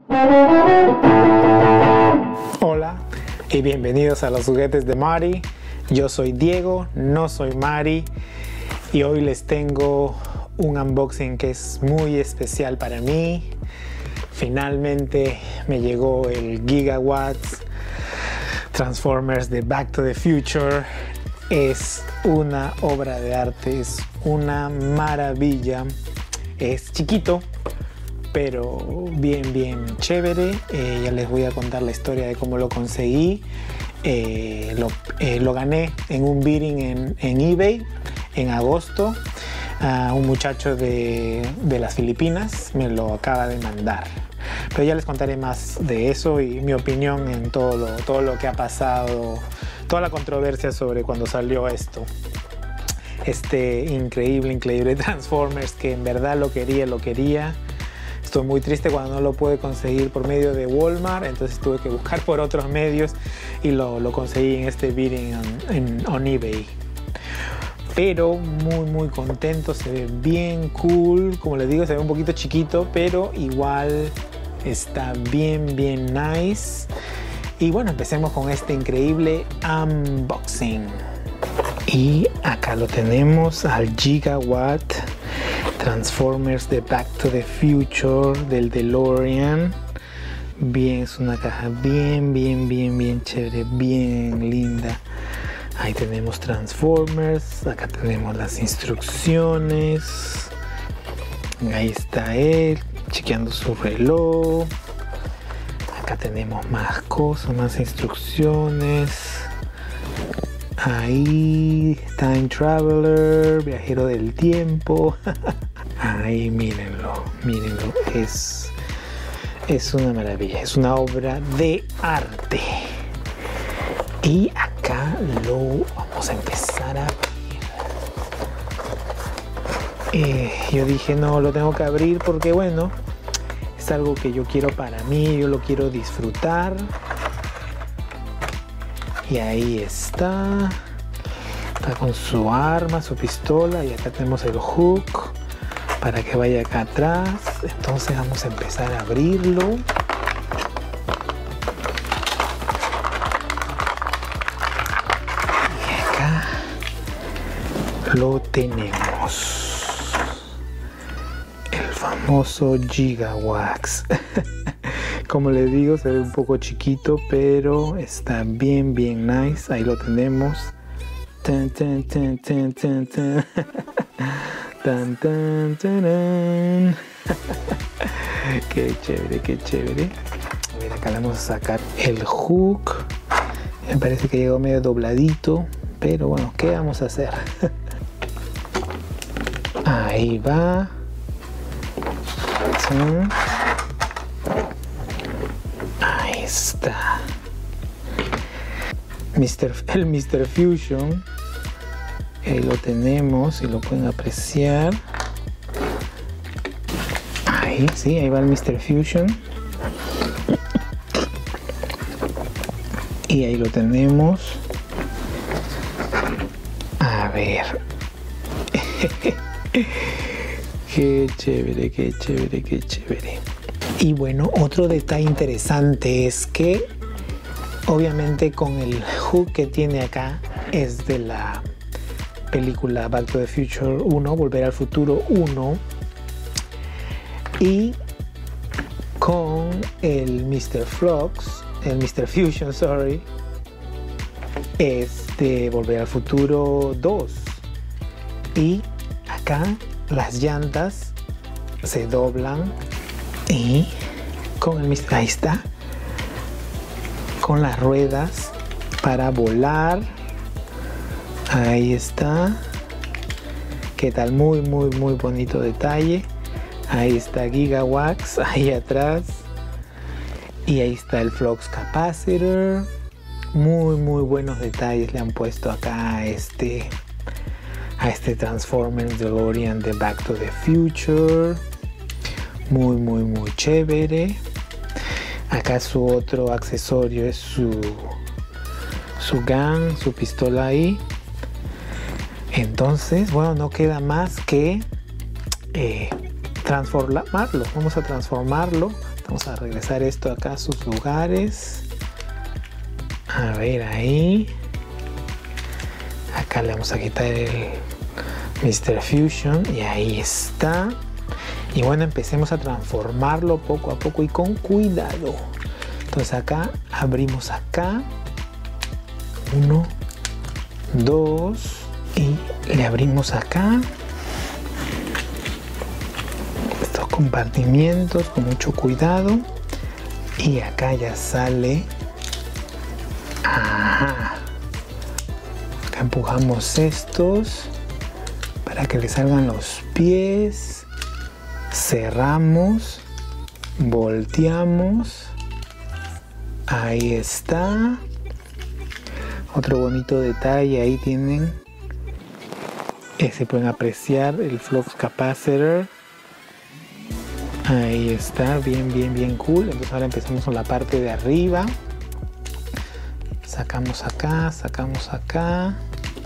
Hola y bienvenidos a los juguetes de Mari. Yo soy Diego, no soy Mari, y hoy les tengo un unboxing que es muy especial para mí. Finalmente me llegó el Gigawatts Transformers de Back to the Future. Es una obra de arte, es una maravilla. Es chiquito, pero bien chévere. Ya les voy a contar la historia de cómo lo conseguí. Lo gané en un bidding en eBay en agosto. Un muchacho de las Filipinas me lo acaba de mandar, pero ya les contaré más de eso y mi opinión en todo lo que ha pasado, toda la controversia sobre cuando salió esto. Este increíble Transformers, que en verdad lo quería. Estoy muy triste cuando no lo pude conseguir por medio de Walmart, entonces tuve que buscar por otros medios y lo conseguí en este bidding en eBay. Pero muy contento, se ve bien cool. Como les digo, se ve un poquito chiquito, pero igual está bien nice. Y bueno, empecemos con este increíble unboxing. Y acá lo tenemos al Gigawatt Transformers de Back to the Future del DeLorean. Bien, es una caja bien chévere, bien linda. Ahí tenemos Transformers, acá tenemos las instrucciones. Ahí está él, chequeando su reloj. Acá tenemos más cosas, más instrucciones. Ahí, Time Traveler, viajero del tiempo. Ahí, mírenlo. Es una maravilla, es una obra de arte. Y acá lo vamos a empezar a abrir. Yo dije, no, lo tengo que abrir porque, bueno, es algo que yo quiero para mí, yo lo quiero disfrutar. Y ahí está con su arma, su pistola, y acá tenemos el hook para que vaya acá atrás. Entonces vamos a empezar a abrirlo. Y acá lo tenemos, el famoso Gigawatts. Como les digo, se ve un poco chiquito, pero está bien nice. Ahí lo tenemos. Tan. Qué chévere. A ver, acá le vamos a sacar el hook. Me parece que llegó medio dobladito, pero bueno, ¿qué vamos a hacer? Ahí va. Ahí está. El Mr. Fusion. Ahí lo tenemos y lo pueden apreciar. Ahí, sí, ahí va el Mr. Fusion. Y ahí lo tenemos. A ver. Qué chévere. Y bueno, otro detalle interesante es que obviamente con el hook que tiene acá es de la película Back to the Future 1, Volver al Futuro 1, y con el Mr. Fusion, es de Volver al Futuro 2. Y acá las llantas se doblan y con el Mr. ahí está, con las ruedas para volar. Ahí está. ¿Qué tal? Muy bonito detalle. Ahí está Gigawatts, ahí atrás. Y ahí está el Flux Capacitor. Muy buenos detalles le han puesto acá a este Transformers DeLorean de Back to the Future. Muy chévere. Acá su otro accesorio es su gun, su pistola ahí. Entonces, bueno, no queda más que transformarlo. Vamos a transformarlo Vamos a regresar esto acá a sus lugares. A ver, ahí. Acá le vamos a quitar el Mr. Fusion y ahí está. Y bueno, empecemos a transformarlo poco a poco y con cuidado. Entonces acá abrimos acá. 1, 2 y le abrimos acá. Estos compartimientos con mucho cuidado. Y acá ya sale. Ajá. Acá empujamos estos para que le salgan los pies. Cerramos, volteamos, ahí está. Otro bonito detalle, ahí tienen, se pueden apreciar el flux capacitor. Ahí está, bien cool. Entonces ahora empezamos con la parte de arriba. Sacamos acá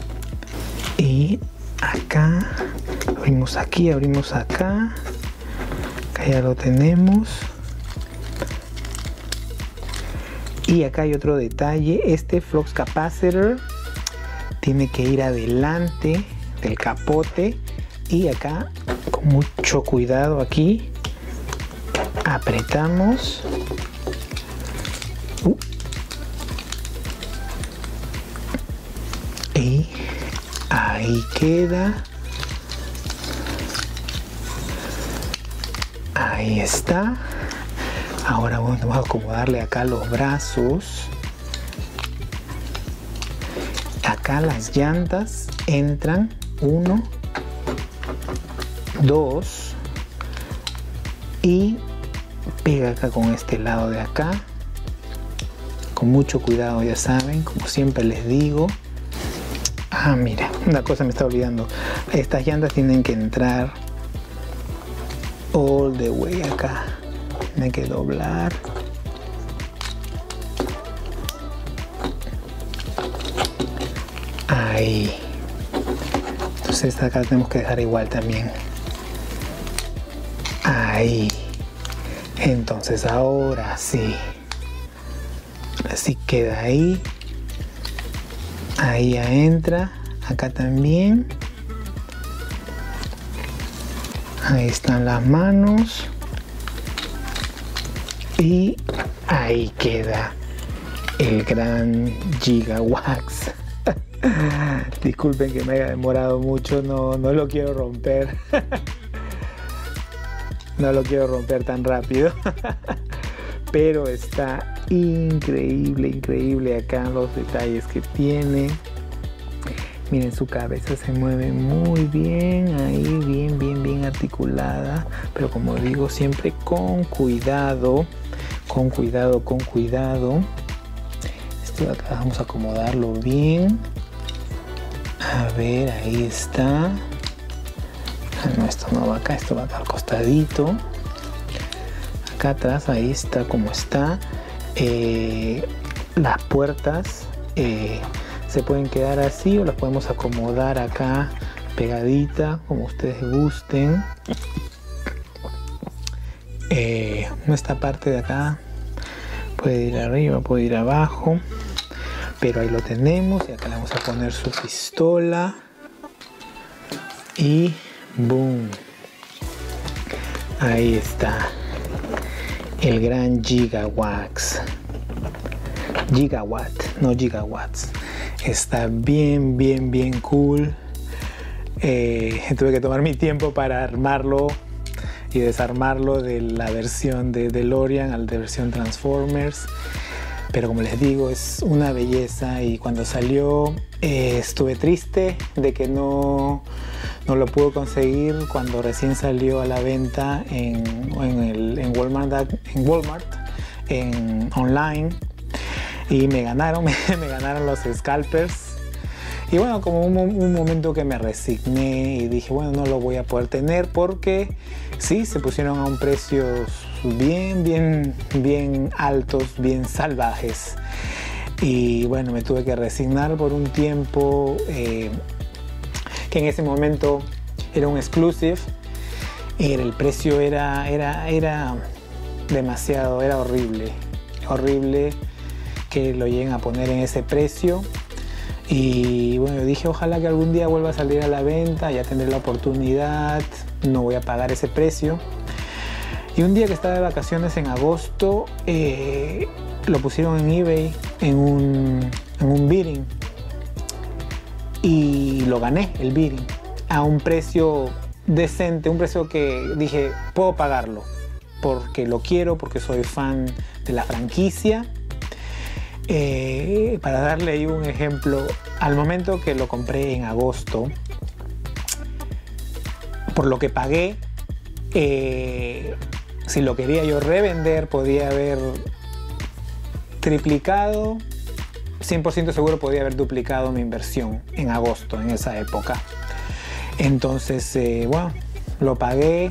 y acá. Abrimos aquí, abrimos acá. Acá ya lo tenemos. Y acá hay otro detalle. Este flux capacitor tiene que ir adelante del capote. Y acá, con mucho cuidado aquí, apretamos. Y ahí queda. Ahí está. Ahora vamos a acomodarle acá los brazos. Acá las llantas entran. 1, 2. Y pega acá con este lado de acá. Con mucho cuidado, ya saben, como siempre les digo. Ah, mira, una cosa me está olvidando. Estas llantas tienen que entrar all the way acá. Tienen que doblar. Ahí. Entonces acá tenemos que dejar igual también. Ahí. Entonces ahora sí. Así queda ahí. Ahí ya entra. Acá también. Ahí están las manos. Y ahí queda el gran Gigawax. Disculpen que me haya demorado mucho, no lo quiero romper. No lo quiero romper tan rápido. Pero está increíble acá los detalles que tiene. Miren, su cabeza se mueve muy bien, ahí bien articulada. Pero como digo, siempre con cuidado. Con cuidado. Esto de acá vamos a acomodarlo bien. A ver, ahí está. Ah, no, esto no va acá, esto va acá al costadito. Acá atrás, ahí está como está. Las puertas se pueden quedar así o las podemos acomodar acá pegadita, como ustedes gusten. Esta parte de acá puede ir arriba, puede ir abajo, pero ahí lo tenemos. Y acá le vamos a poner su pistola y boom, ahí está el gran Gigawax. Gigawatt, no gigawatts. Está bien cool. Tuve que tomar mi tiempo para armarlo y desarmarlo de la versión de DeLorean a la versión Transformers. Pero como les digo, es una belleza. Y cuando salió estuve triste de que no lo pude conseguir cuando recién salió a la venta en Walmart, online. Y me ganaron los scalpers. Y bueno, como un momento que me resigné y dije, bueno, no lo voy a poder tener porque sí, se pusieron a un precio bien altos, bien salvajes. Y bueno, me tuve que resignar por un tiempo que en ese momento era un exclusive. El precio era demasiado, era horrible, horrible que lo lleguen a poner en ese precio. Y bueno, yo dije, ojalá que algún día vuelva a salir a la venta, ya tendré la oportunidad, no voy a pagar ese precio. Y un día que estaba de vacaciones en agosto, lo pusieron en eBay en un bidding y lo gané, el bidding, a un precio decente, un precio que dije, puedo pagarlo, porque lo quiero, porque soy fan de la franquicia. Para darle ahí un ejemplo, al momento que lo compré en agosto, por lo que pagué, si lo quería yo revender, podía haber triplicado, 100% seguro podía haber duplicado mi inversión en agosto, en esa época. Entonces, bueno, lo pagué.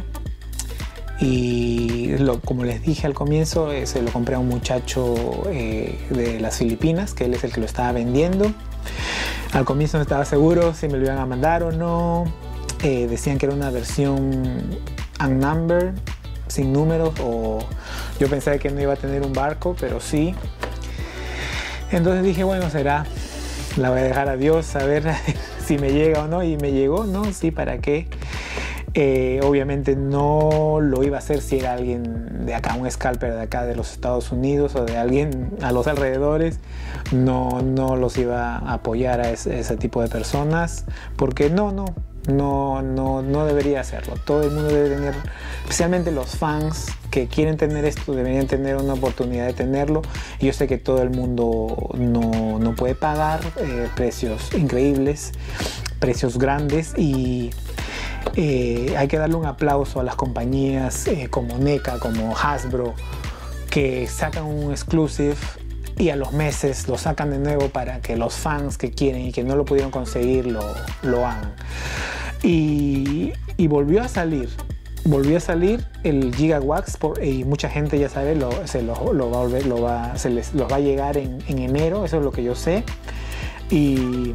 Y como les dije al comienzo, se lo compré a un muchacho de las Filipinas, que él es el que lo estaba vendiendo. Al comienzo no estaba seguro si me lo iban a mandar o no. Decían que era una versión unnumbered, sin números, o yo pensaba que no iba a tener un barco, pero sí. Entonces dije, bueno, será, la voy a dejar a Dios a ver si me llega o no. Y me llegó, ¿no? Sí, ¿para qué? Obviamente no lo iba a hacer si era alguien de acá, un scalper de acá de los Estados Unidos o de alguien a los alrededores. No los iba a apoyar a ese tipo de personas, porque no debería hacerlo. Todo el mundo debe tener, especialmente los fans que quieren tener esto, deberían tener una oportunidad de tenerlo. Y yo sé que todo el mundo no puede pagar precios increíbles, precios grandes, y hay que darle un aplauso a las compañías como NECA, como Hasbro, que sacan un exclusive y a los meses lo sacan de nuevo para que los fans que quieren y que no lo pudieron conseguir lo hagan. Y volvió a salir el Gigawax, y mucha gente ya sabe, se les va a llegar en enero, eso es lo que yo sé. Y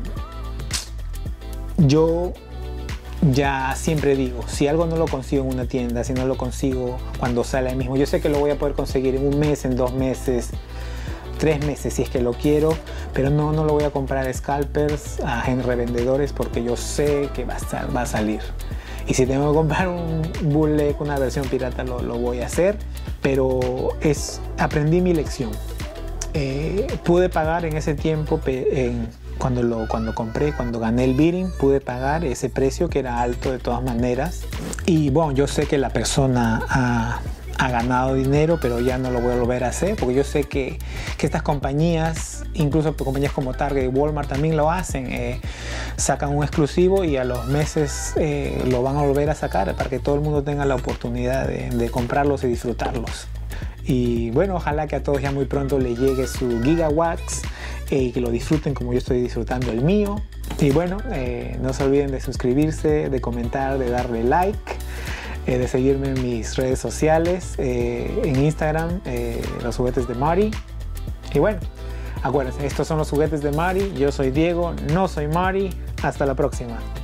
yo ya siempre digo, si algo no lo consigo en una tienda, si no lo consigo cuando sale ahí mismo, yo sé que lo voy a poder conseguir en un mes, en 2 meses, 3 meses si es que lo quiero, pero no lo voy a comprar a scalpers, a revendedores, porque yo sé que va a salir. Y si tengo que comprar un bootleg, una versión pirata, lo voy a hacer, pero aprendí mi lección. Pude pagar en ese tiempo, cuando compré, cuando gané el bidding, pude pagar ese precio que era alto de todas maneras. Y bueno, yo sé que la persona ha ganado dinero, pero ya no lo voy a volver a hacer, porque yo sé que estas compañías, incluso compañías como Target y Walmart también lo hacen, sacan un exclusivo y a los meses lo van a volver a sacar para que todo el mundo tenga la oportunidad de comprarlos y disfrutarlos. Y bueno, ojalá que a todos ya muy pronto les llegue su Gigawax y que lo disfruten como yo estoy disfrutando el mío. Y bueno, no se olviden de suscribirse, de comentar, de darle like, de seguirme en mis redes sociales, en Instagram, los juguetes de Mari. Y bueno, acuérdense, estos son los juguetes de Mari. Yo soy Diego, no soy Mari. Hasta la próxima.